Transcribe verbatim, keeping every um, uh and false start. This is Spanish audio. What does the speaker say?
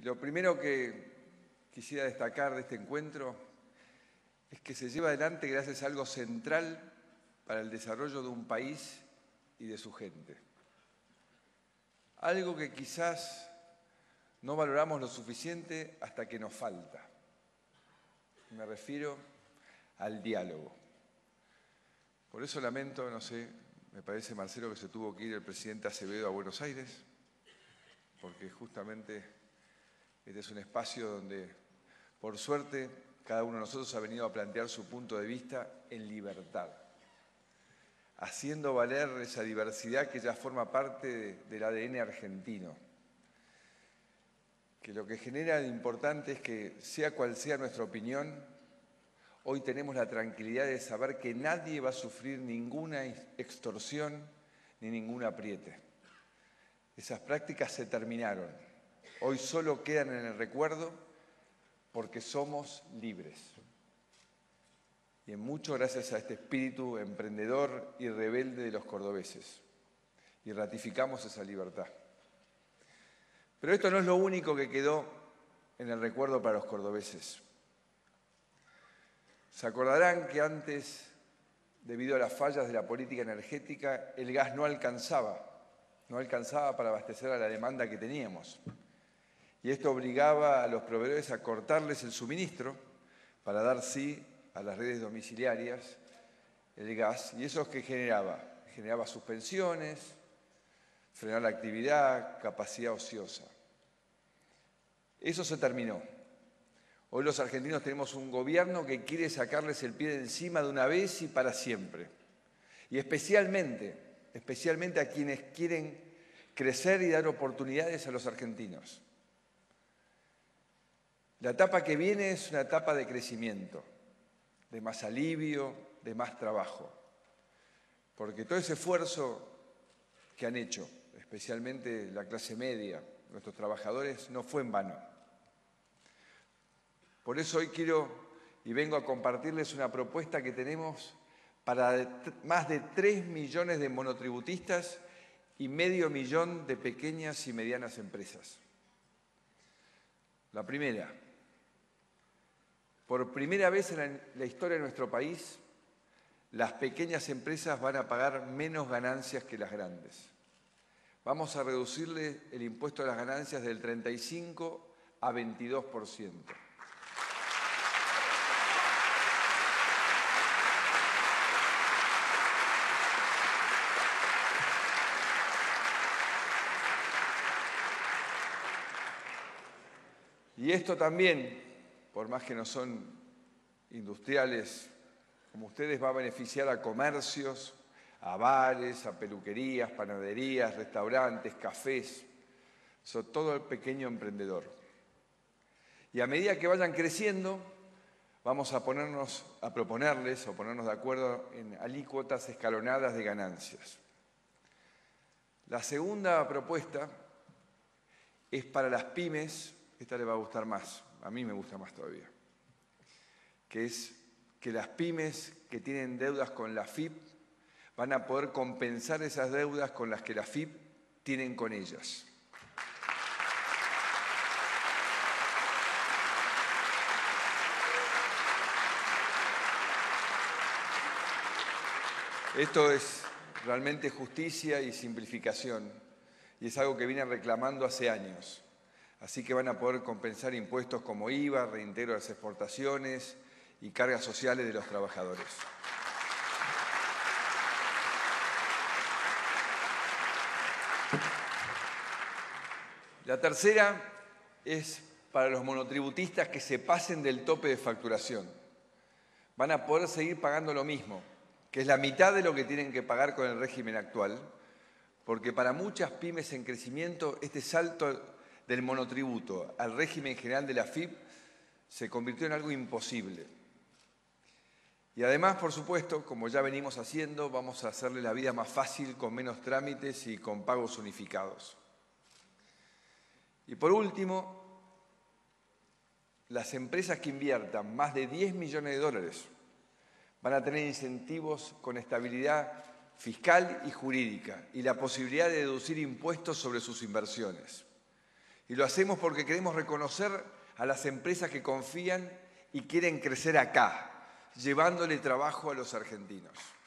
Lo primero que quisiera destacar de este encuentro es que se lleva adelante gracias a algo central para el desarrollo de un país y de su gente. Algo que quizás no valoramos lo suficiente hasta que nos falta. Me refiero al diálogo. Por eso lamento, no sé, me parece, Marcelo, que se tuvo que ir el presidente Acevedo a Buenos Aires, porque justamente este es un espacio donde, por suerte, cada uno de nosotros ha venido a plantear su punto de vista en libertad, haciendo valer esa diversidad que ya forma parte de, del A D N argentino, que lo que genera de importante es que, sea cual sea nuestra opinión, hoy tenemos la tranquilidad de saber que nadie va a sufrir ninguna extorsión ni ningún apriete. Esas prácticas se terminaron. Hoy solo quedan en el recuerdo porque somos libres. Y en mucho gracias a este espíritu emprendedor y rebelde de los cordobeses. Y ratificamos esa libertad. Pero esto no es lo único que quedó en el recuerdo para los cordobeses. Se acordarán que antes, debido a las fallas de la política energética, el gas no alcanzaba, no alcanzaba para abastecer a la demanda que teníamos. Y esto obligaba a los proveedores a cortarles el suministro para dar sí a las redes domiciliarias el gas. ¿Y eso qué generaba? Generaba suspensiones, frenar la actividad, capacidad ociosa. Eso se terminó. Hoy los argentinos tenemos un gobierno que quiere sacarles el pie de encima de una vez y para siempre. Y especialmente, especialmente a quienes quieren crecer y dar oportunidades a los argentinos. La etapa que viene es una etapa de crecimiento, de más alivio, de más trabajo. Porque todo ese esfuerzo que han hecho, especialmente la clase media, nuestros trabajadores, no fue en vano. Por eso hoy quiero y vengo a compartirles una propuesta que tenemos para más de tres millones de monotributistas y medio millón de pequeñas y medianas empresas. La primera, por primera vez en la historia de nuestro país, las pequeñas empresas van a pagar menos ganancias que las grandes. Vamos a reducirle el impuesto a las ganancias del treinta y cinco a veintidós por ciento. Y esto también, por más que no son industriales como ustedes, va a beneficiar a comercios, a bares, a peluquerías, panaderías, restaurantes, cafés, sobre todo el pequeño emprendedor. Y a medida que vayan creciendo, vamos a, ponernos, a proponerles o ponernos de acuerdo en alícuotas escalonadas de ganancias. La segunda propuesta es para las pymes. Esta le va a gustar más, a mí me gusta más todavía, que es que las pymes que tienen deudas con la F I P van a poder compensar esas deudas con las que la F I P tienen con ellas. Esto es realmente justicia y simplificación, y es algo que vienen reclamando hace años. Así que van a poder compensar impuestos como I V A, reintegro de las exportaciones y cargas sociales de los trabajadores. La tercera es para los monotributistas que se pasen del tope de facturación. Van a poder seguir pagando lo mismo, que es la mitad de lo que tienen que pagar con el régimen actual, porque para muchas pymes en crecimiento este salto del monotributo al régimen general de la F I P se convirtió en algo imposible. Y además, por supuesto, como ya venimos haciendo, vamos a hacerle la vida más fácil con menos trámites y con pagos unificados. Y por último, las empresas que inviertan más de diez millones de dólares van a tener incentivos con estabilidad fiscal y jurídica y la posibilidad de deducir impuestos sobre sus inversiones. Y lo hacemos porque queremos reconocer a las empresas que confían y quieren crecer acá, llevándole trabajo a los argentinos.